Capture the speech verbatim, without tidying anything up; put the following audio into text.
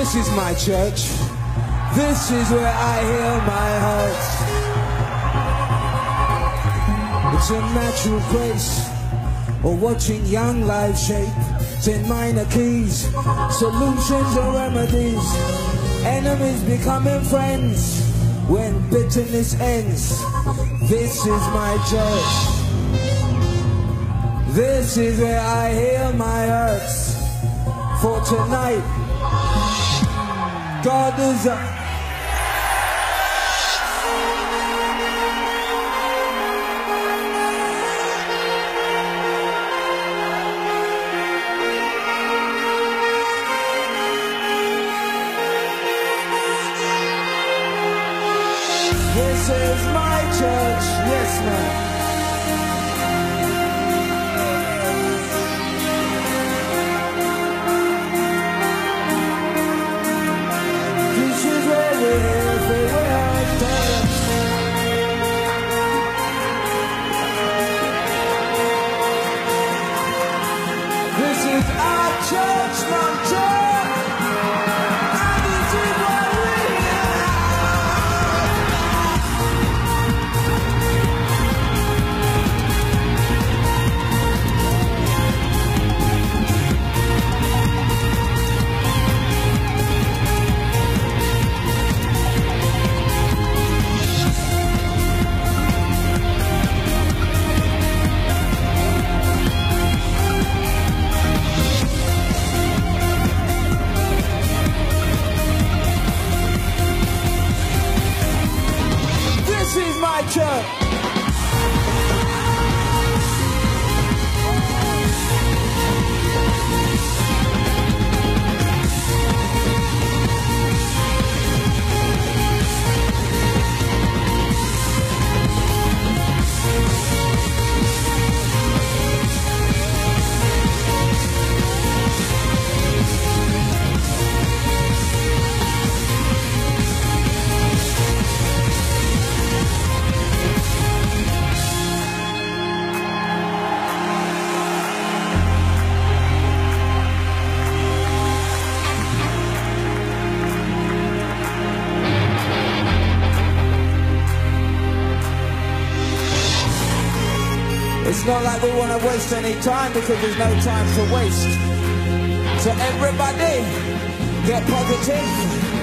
This is my church. This is where I heal my heart. It's a natural grace of watching young lives shape in minor keys, solutions or remedies, enemies becoming friends when bitterness ends. This is my church. This is where I heal my hurts. For tonight, God is a This is my church, yes man. This is where we have the world done. This is our church, my church. And this is where we are. This is my church. It's not like we want to waste any time because there's no time to waste. So everybody, get positive.